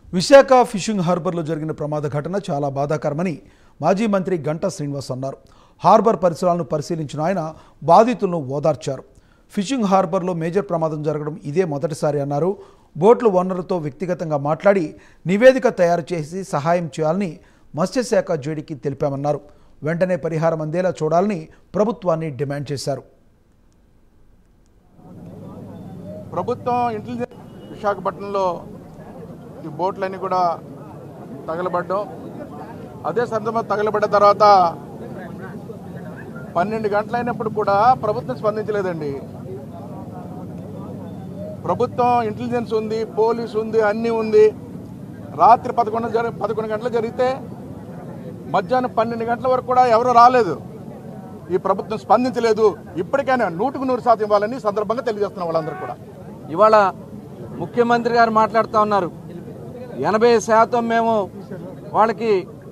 Visakha fishing హార్బర్లో జరిగిన ప్రమాద ఘటన చాలా బాధాకరమని మాజీ మంత్రి గంటా శ్రీనివాస్ అన్నారు. హార్బర్ పరిసరాలను పరిశీలించిన ఆయన బాధితులను ఓదార్చారు. ఫిషింగ్ హార్బర్లో మేజర్ ప్రమాదం జరగడం ఇదే మొదటిసారి అన్నారు. బోట్ల ఓనర్లతో వ్యక్తిగతంగా మాట్లాడి నివేదిక తయారు చేసి సహాయం చేయాలని మత్స్యశాఖ జేడీకి తెలిపామన్నారు. వెంటనే పరిహారం అందేలా చూడాలని ప్రభుత్వాన్ని డిమాండ్ చేశారు. ప్రభుత్వం ఇంటెలిజెన్స్ విశాఖపట్నంలో ఈ బోట్లన్నీ కూడా తగలబడ్డం, అదే సందర్భంలో తగలబడ్డ తర్వాత 12 గంటలైనప్పుడు కూడా ప్రభుత్వం స్పందించలేదండి. ప్రభుత్వం ఇంటెలిజెన్స్ ఉంది, పోలీసు ఉంది, అన్నీ ఉంది. రాత్రి 11 గంటలు జరిగితే మధ్యాహ్నం 12 గంటల వరకు కూడా ఎవరు రాలేదు. ఈ ప్రభుత్వం స్పందించలేదు. ఇప్పటికైనా 100% ఇవ్వాలని సందర్భంగా తెలియజేస్తున్నాం వాళ్ళందరూ కూడా. ఇవాళ ముఖ్యమంత్రి గారు మాట్లాడుతూ ఉన్నారు, 80% మేము వాళ్ళకి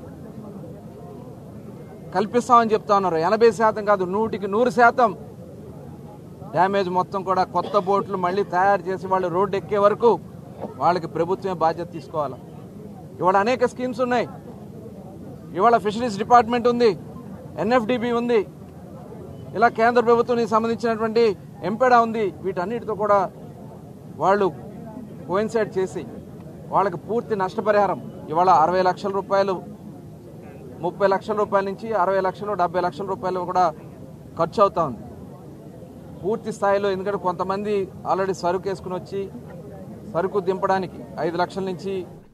కల్పిస్తామని చెప్తా ఉన్నారు. 80% కాదు, 100% డ్యామేజ్ మొత్తం కూడా కొత్త బోట్లు మళ్ళీ తయారు చేసి వాళ్ళు రోడ్డు ఎక్కే వరకు వాళ్ళకి ప్రభుత్వమే బాధ్యత తీసుకోవాలి. ఇవాళ అనేక స్కీమ్స్ ఉన్నాయి. ఇవాళ ఫిషరీస్ డిపార్ట్మెంట్ ఉంది, ఎన్ఎఫ్డిబి ఉంది, ఇలా కేంద్ర ప్రభుత్వానికి సంబంధించినటువంటి ఎంపెడా ఉంది. వీటన్నిటితో కూడా వాళ్ళు కోయిన్సైడ్ చేసి వాళ్ళకి పూర్తి నష్టపరిహారం ఇవాళ 60 లక్షల రూపాయలు, 30 లక్షల రూపాయల నుంచి 60 లక్షలు, 70 లక్షల రూపాయలు కూడా ఖర్చు అవుతా ఉంది పూర్తి స్థాయిలో. ఎందుకంటే కొంతమంది ఆల్రెడీ సరుకు వేసుకుని వచ్చి సరుకు దింపడానికి 5 లక్షల నుంచి